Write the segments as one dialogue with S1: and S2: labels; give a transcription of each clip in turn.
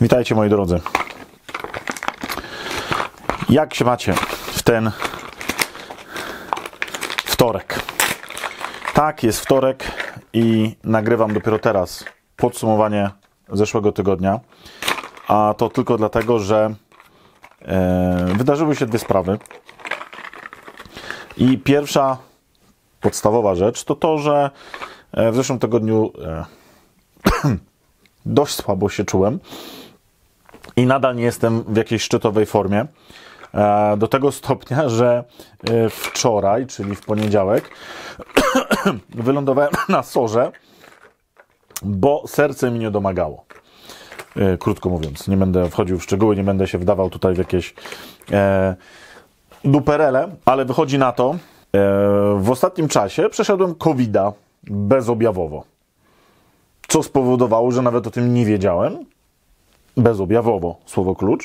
S1: Witajcie moi drodzy. Jak się macie w ten wtorek? Tak, jest wtorek i nagrywam dopiero teraz podsumowanie zeszłego tygodnia. A to tylko dlatego, że wydarzyły się dwie sprawy. I pierwsza podstawowa rzecz to to, że w zeszłym tygodniu dość słabo się czułem. I nadal nie jestem w jakiejś szczytowej formie. Do tego stopnia, że wczoraj, czyli w poniedziałek, wylądowałem na sorze, bo serce mi nie domagało. Krótko mówiąc, nie będę wchodził w szczegóły, nie będę się wdawał tutaj w jakieś duperele, ale wychodzi na to, w ostatnim czasie przeszedłem COVID-a bezobjawowo. Co spowodowało, że nawet o tym nie wiedziałem. Bezobjawowo, słowo klucz.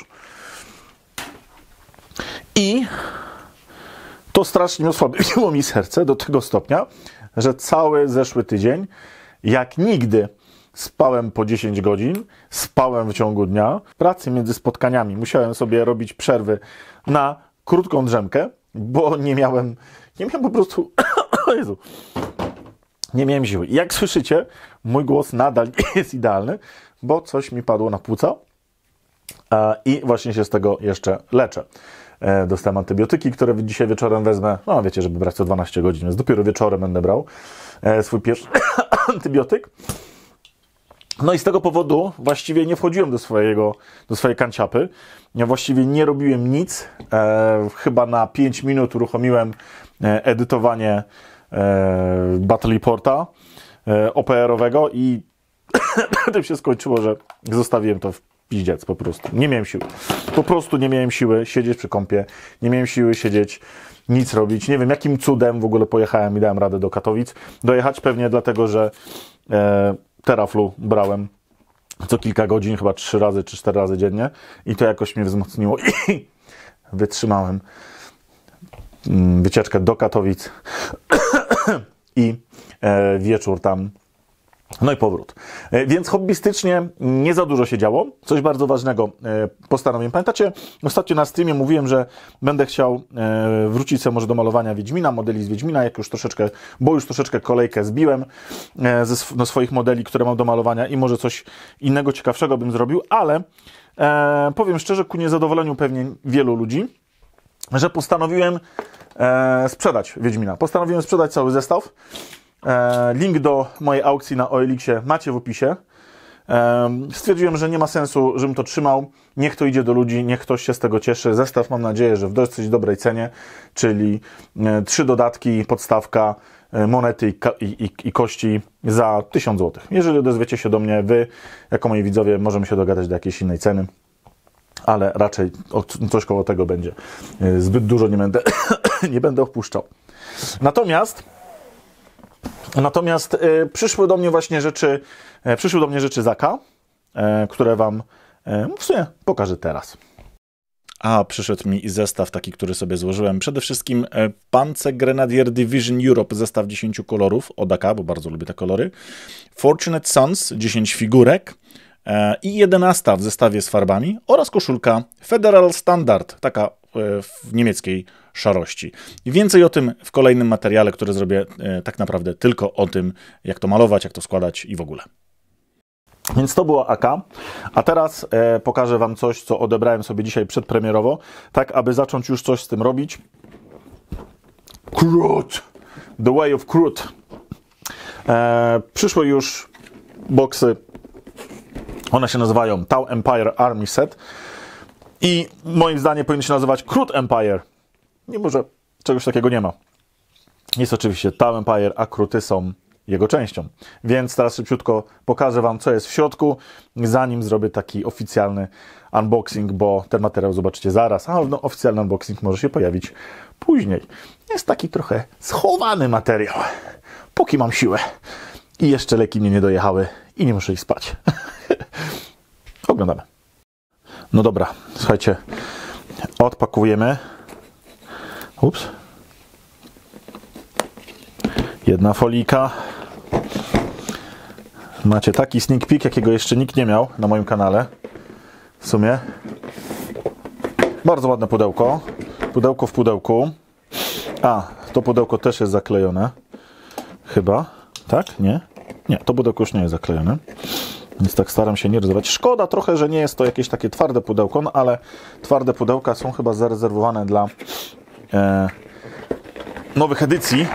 S1: I to strasznie osłabiło mi serce do tego stopnia, że cały zeszły tydzień, jak nigdy, spałem po 10 godzin, spałem w ciągu dnia. W pracy między spotkaniami musiałem sobie robić przerwy na krótką drzemkę, bo nie miałem po prostu... O Jezu. Nie miałem siły. I jak słyszycie, mój głos nadal nie jest idealny, bo coś mi padło na płuca i właśnie się z tego jeszcze leczę. Dostałem antybiotyki, które dzisiaj wieczorem wezmę. No wiecie, żeby brać co 12 godzin, więc dopiero wieczorem będę brał swój pierwszy antybiotyk. No i z tego powodu właściwie nie wchodziłem do swojej kanciapy. Ja właściwie nie robiłem nic. Chyba na 5 minut uruchomiłem edytowanie Battle Reporta OPR-owego i tym się skończyło, że zostawiłem to w piździec po prostu. Nie miałem siły. Po prostu nie miałem siły siedzieć przy kompie. Nie miałem siły siedzieć, nic robić. Nie wiem, jakim cudem w ogóle pojechałem i dałem radę do Katowic dojechać. Pewnie dlatego, że Theraflu brałem co kilka godzin, chyba 3 razy czy 4 razy dziennie i to jakoś mnie wzmocniło i wytrzymałem wycieczkę do Katowic i wieczór tam, no i powrót. Więc hobbystycznie nie za dużo się działo. Coś bardzo ważnego postanowiłem. Pamiętacie, ostatnio na streamie mówiłem, że będę chciał wrócić sobie może do malowania Wiedźmina, modeli z Wiedźmina, bo już troszeczkę kolejkę zbiłem ze swoich modeli, które mam do malowania i może coś innego ciekawszego bym zrobił, ale powiem szczerze, ku niezadowoleniu pewnie wielu ludzi, że postanowiłem sprzedać Wiedźmina. Postanowiłem sprzedać cały zestaw. Link do mojej aukcji na OLX-ie macie w opisie. Stwierdziłem, że nie ma sensu, żebym to trzymał. Niech to idzie do ludzi, niech ktoś się z tego cieszy. Zestaw mam nadzieję, że w dosyć dobrej cenie, czyli 3 dodatki, podstawka, monety i kości za 1000 zł. Jeżeli odezwiecie się do mnie, wy, jako moi widzowie, możemy się dogadać do jakiejś innej ceny. Ale raczej coś koło tego będzie. Zbyt dużo nie będę opuszczał. Natomiast przyszły do mnie rzeczy Zaka, które wam w sumie pokażę teraz. A przyszedł mi zestaw taki, który sobie złożyłem. Przede wszystkim Panzergrenadier Division Europe, zestaw 10 kolorów od AK, bo bardzo lubię te kolory. Fortunate Sons, 10 figurek. I 11 w zestawie z farbami oraz koszulka Federal Standard, taka w niemieckiej szarości. I więcej o tym w kolejnym materiale, który zrobię tak naprawdę tylko o tym, jak to malować, jak to składać i w ogóle. Więc to było AK, a teraz pokażę wam coś, co odebrałem sobie dzisiaj przedpremierowo, tak aby zacząć już coś z tym robić. Kroot! The Way of Kroot. Przyszły już boksy. One się nazywają Tau Empire Army Set i moim zdaniem powinien się nazywać Kroot Empire, mimo że czegoś takiego nie ma. Jest oczywiście Tau Empire, a Krooty są jego częścią. Więc teraz szybciutko pokażę wam, co jest w środku, zanim zrobię taki oficjalny unboxing, bo ten materiał zobaczycie zaraz, a no, oficjalny unboxing może się pojawić później. Jest taki trochę schowany materiał, póki mam siłę i jeszcze leki mnie nie dojechały i nie muszę ich spać. Oglądamy. No dobra, słuchajcie, odpakujemy. Ups. Jedna folika. Macie taki sneak peek, jakiego jeszcze nikt nie miał na moim kanale. w sumie. Bardzo ładne pudełko. Pudełko w pudełku. A, to pudełko też jest zaklejone. Chyba. Tak? Nie? Nie, to pudełko już nie jest zaklejone. Więc tak staram się nie ryzykować. Szkoda trochę, że nie jest to jakieś takie twarde pudełko, no ale twarde pudełka są chyba zarezerwowane dla nowych edycji.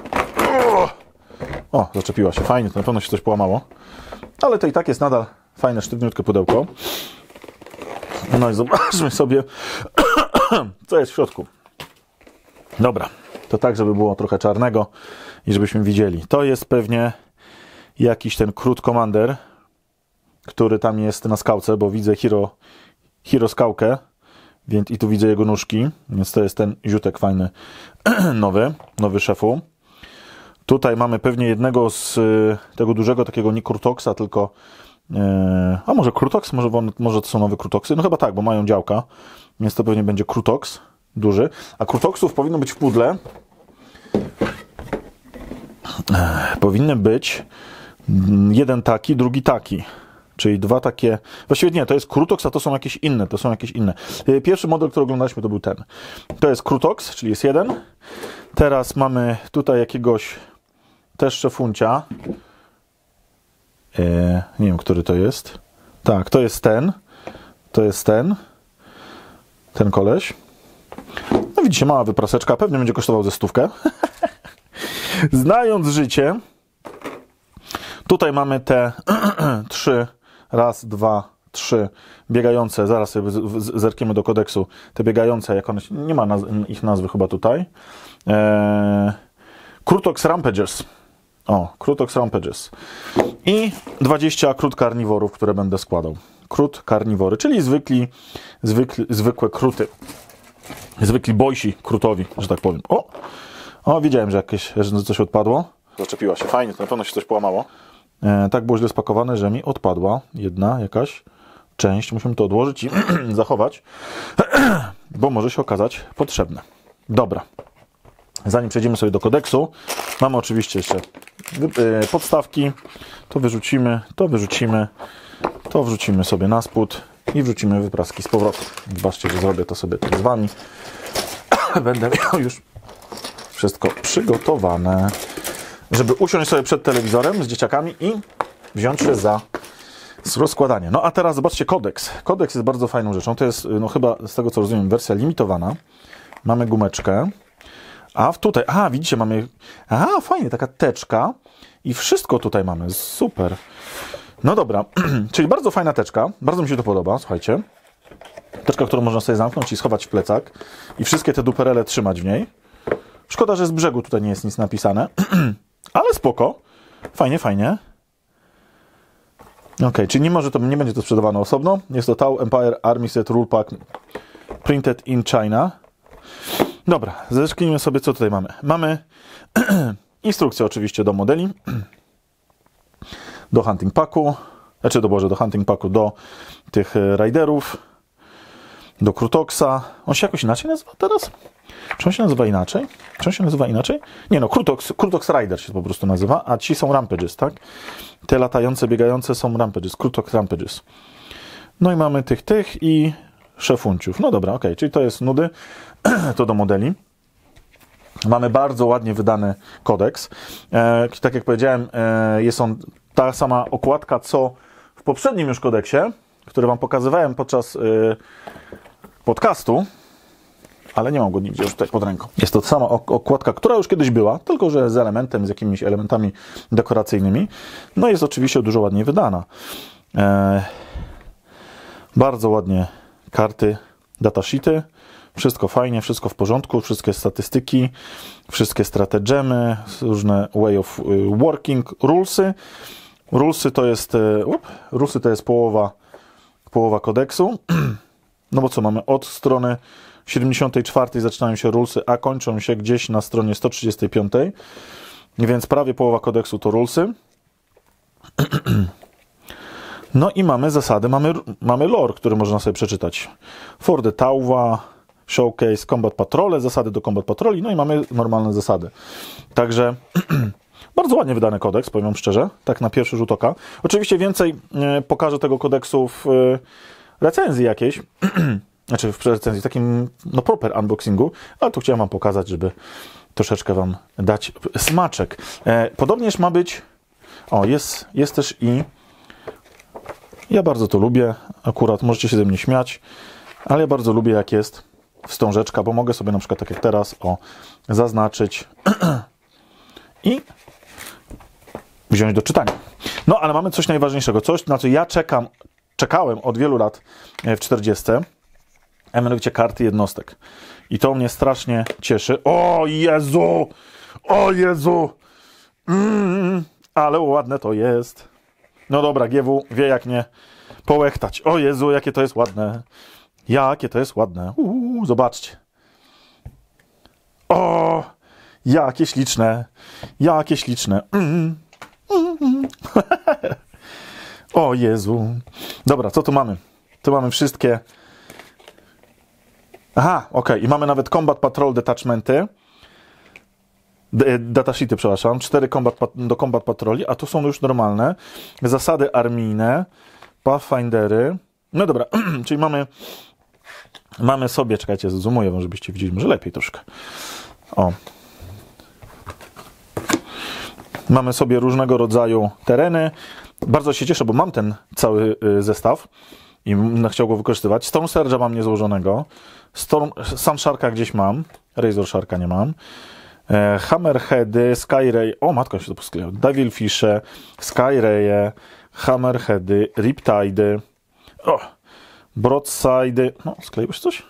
S1: O, zaczepiła się. Fajnie, to na pewno się coś połamało. Ale to i tak jest nadal fajne, sztywniutkie pudełko. No i zobaczmy sobie, co jest w środku. Dobra, to tak, żeby było trochę czarnego i żebyśmy widzieli. To jest pewnie jakiś ten Crude Commander, który tam jest na skałce, bo widzę Hero skałkę, więc i tu widzę jego nóżki, więc to jest ten ziutek fajny, nowy szefu. Tutaj mamy pewnie jednego z tego dużego, takiego nie Krutoxa, tylko a może Krutox? Może to są nowe Krutoxy? No chyba tak, bo mają działka, więc to pewnie będzie Krutox duży. A Krutoxów powinno być w pudle. Powinny być jeden taki, drugi taki. Czyli dwa takie... Właściwie nie, to jest Krutox, a to są jakieś inne. Pierwszy model, który oglądaliśmy, to był ten. To jest Krutox, czyli jest jeden. Teraz mamy tutaj jakiegoś też szefuncia. Nie wiem, który to jest. Tak, to jest ten. To jest ten. Ten koleś. No widzicie, mała wypraseczka. Pewnie będzie kosztował ze 100. Znając życie, tutaj mamy te 3, raz, 2, 3 biegające. Zaraz sobie zerkiemy do kodeksu. Te biegające, jak one... Nie ma ich nazwy chyba tutaj. Krutox Rampages. O, Krutox Rampages. I 20 Crude karniworów, które będę składał. Crude karniwory, czyli zwykłe kruty. Zwykli bojsi krutowi, że tak powiem. O, widziałem, że coś odpadło. Zaczepiła się. Fajnie, to na pewno się coś połamało. Tak było źle spakowane, że mi odpadła jedna jakaś część. Musimy to odłożyć i zachować, bo może się okazać potrzebne. Dobra. Zanim przejdziemy sobie do kodeksu, mamy oczywiście jeszcze podstawki. To wyrzucimy, to wrzucimy sobie na spód i wrzucimy wypraski z powrotem. Zobaczcie, że zrobię to sobie tak z wami. Będę miał już wszystko przygotowane, żeby usiąść sobie przed telewizorem z dzieciakami i wziąć się za rozkładanie. No a teraz zobaczcie kodeks. Kodeks jest bardzo fajną rzeczą. To jest, no chyba z tego co rozumiem, wersja limitowana. Mamy gumeczkę. A tutaj, widzicie, mamy, fajnie, taka teczka i wszystko tutaj mamy, super. No dobra, czyli bardzo fajna teczka, bardzo mi się to podoba, słuchajcie. Teczka, którą można sobie zamknąć i schować w plecak i wszystkie te duperele trzymać w niej. Szkoda, że z brzegu tutaj nie jest nic napisane, ale spoko, fajnie. Ok, czyli nie będzie to sprzedawane osobno, jest to Tau Empire Army Set Rule Pack Printed in China. Dobra, zerknijmy sobie, co tutaj mamy. Mamy instrukcję oczywiście do modeli, do hunting packu, do hunting packu, do tych riderów, do Krutoxa. On się jakoś inaczej nazywa teraz? Czy on się nazywa inaczej? Nie no, Krutox Rider się po prostu nazywa, a ci są Rampages, tak? Te latające, biegające są Rampages, Krutox Rampages. No i mamy tych i szefunciów. No dobra, okej, czyli to jest nudy. To do modeli. Mamy bardzo ładnie wydany kodeks. Tak jak powiedziałem, jest on ta sama okładka, co w poprzednim już kodeksie, który wam pokazywałem podczas podcastu, ale nie mam go nigdzie już tutaj pod ręką. Jest to ta sama okładka, która już kiedyś była, tylko że z jakimiś elementami dekoracyjnymi. No jest oczywiście dużo ładniej wydana. Bardzo ładnie karty, datasheety. Wszystko fajnie, wszystko w porządku, wszystkie statystyki, wszystkie stratagemy, różne way of working, rulesy. Rulesy to jest połowa kodeksu. No bo co, mamy od strony 74 zaczynają się rulesy, a kończą się gdzieś na stronie 135. Więc prawie połowa kodeksu to rulesy. No i mamy zasady, mamy lore, który można sobie przeczytać. For the Tauwa, Showcase, Combat Patrole, zasady do Combat Patroli, no i mamy normalne zasady. Także bardzo ładnie wydany kodeks, powiem szczerze, tak na pierwszy rzut oka. Oczywiście więcej pokażę tego kodeksu w recenzji jakiejś, znaczy w recenzji, w takim no proper unboxingu, ale tu chciałem wam pokazać, żeby troszeczkę wam dać smaczek. Podobnież ma być, o jest też i, ja bardzo to lubię, akurat możecie się ze mnie śmiać, ale ja bardzo lubię jak jest wstążeczka, bo mogę sobie na przykład tak jak teraz, zaznaczyć i wziąć do czytania. No, ale mamy coś najważniejszego, coś na co ja czekałem od wielu lat w 40, a mianowicie karty jednostek. I to mnie strasznie cieszy. O Jezu! O Jezu! Ale ładne to jest. No dobra, GW wie jak nie połechtać. O Jezu, jakie to jest ładne. Jakie to jest ładne. Zobaczcie. O! Jakie śliczne. Jakie śliczne. O Jezu. Dobra, co tu mamy? Tu mamy wszystkie. Aha, okej. I mamy nawet Combat Patrol detachmenty. Datasheety, przepraszam. 4 do Combat Patroli, a tu są już normalne. Zasady armijne. Pathfindery. No dobra, czyli mamy sobie, czekajcie, zoomuję wam, żebyście widzieli, może lepiej troszkę. O. Mamy sobie różnego rodzaju tereny. Bardzo się cieszę, bo mam ten cały zestaw i chciał go wykorzystywać. Storm Surge'a mam niezłożonego. Sun Sharka gdzieś mam. Razor Sharka nie mam. Hammerheady, Skyray. O, matko się to poskleiło. Devilfishe, Skyray'e, Hammerheady, Riptidy. O, Broadside. No, skleiło się coś?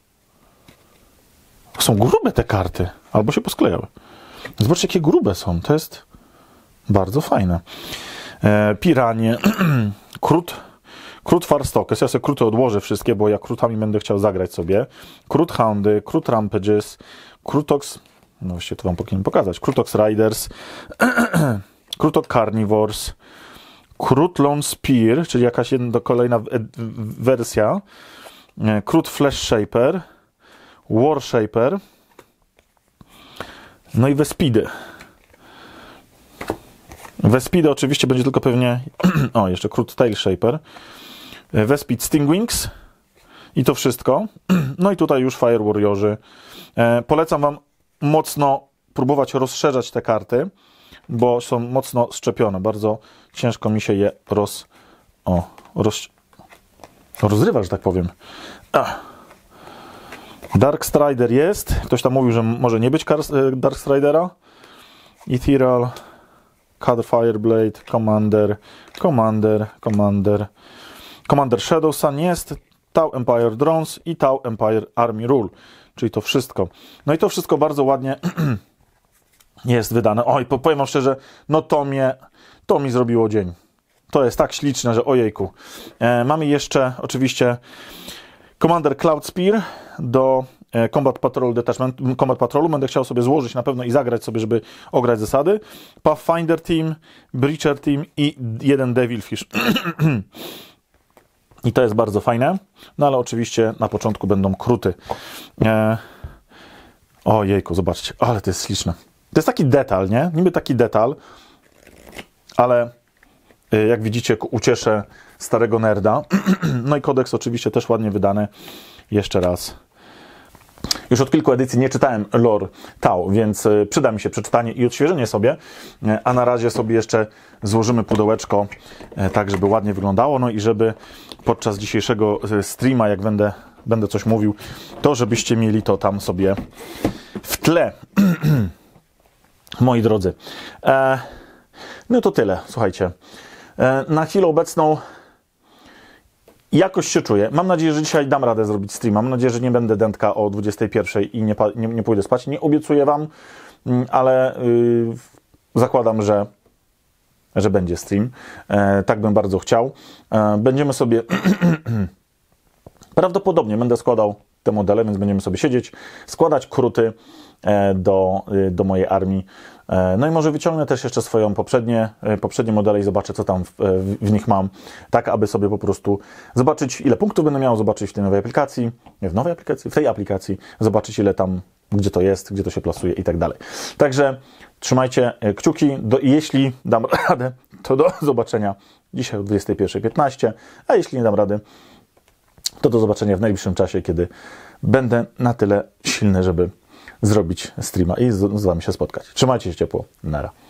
S1: Są grube te karty. Albo się posklejały. Zobaczcie, jakie grube są. To jest bardzo fajne. Piranie. Krut Farstockers. Ja sobie kruty odłożę wszystkie, bo ja krutami będę chciał zagrać sobie. Krut Houndy, Krut Rampages, Krutox. No właściwie to wam powinienem pokazać. Krutox Riders, Krutok Carnivores, Krut Lone Spear, czyli jakaś kolejna wersja. Krut Flash Shaper, War Shaper. No i Vespidy. Vespidy oczywiście będzie tylko pewnie... o, jeszcze Krut Tail Shaper. Vespid Stingwings. I to wszystko. No i tutaj już Fire Warriorzy. Polecam wam mocno próbować rozszerzać te karty, bo są mocno szczepione. Bardzo ciężko mi się je rozrywa, że tak powiem. Dark Strider jest. Ktoś tam mówił, że może nie być Dark Stridera. Ethereal, Card Fireblade, Commander Shadow Sun jest. Tau Empire Drones i Tau Empire Army Rule. Czyli to wszystko. No i to wszystko bardzo ładnie jest wydane. Oj, powiem wam szczerze, no to mi zrobiło dzień. To jest tak śliczne, że ojejku. Mamy jeszcze oczywiście Commander Cloud Spear do Combat Patrol Detachment, Combat Patrolu. Będę chciał sobie złożyć na pewno i zagrać sobie, żeby ograć zasady. Pathfinder Team, Breacher Team i jeden Devilfish. I to jest bardzo fajne. No ale oczywiście na początku będą kruty. Ojejku, zobaczcie. Ale to jest śliczne. To jest taki detal, nie? Niby taki detal, ale jak widzicie, ucieszę starego nerda. No i kodeks oczywiście też ładnie wydany. Jeszcze raz. Już od kilku edycji nie czytałem lore Tau, więc przyda mi się przeczytanie i odświeżenie sobie, a na razie sobie jeszcze złożymy pudełeczko tak, żeby ładnie wyglądało, no i żeby podczas dzisiejszego streama, jak będę coś mówił, to żebyście mieli to tam sobie w tle. Moi drodzy. No to tyle, słuchajcie. Na chwilę obecną jakoś się czuję. Mam nadzieję, że dzisiaj dam radę zrobić streama. Mam nadzieję, że nie będę dętka o 21 i nie pójdę spać. Nie obiecuję wam, ale zakładam, że będzie stream. Tak bym bardzo chciał. Będziemy sobie... Prawdopodobnie będę składał te modele, więc będziemy sobie siedzieć, składać kruty do mojej armii. No i może wyciągnę też jeszcze swoją poprzednie modele i zobaczę, co tam w nich mam, tak aby sobie po prostu zobaczyć, ile punktów będę miał, zobaczyć w tej nowej aplikacji, w tej aplikacji, zobaczyć ile tam, gdzie to jest, gdzie to się plasuje i tak dalej. Także trzymajcie kciuki, jeśli dam radę, to do zobaczenia dzisiaj o 21:15, a jeśli nie dam rady, to do zobaczenia w najbliższym czasie, kiedy będę na tyle silny, żeby zrobić streama i z wami się spotkać. Trzymajcie się ciepło. Nara.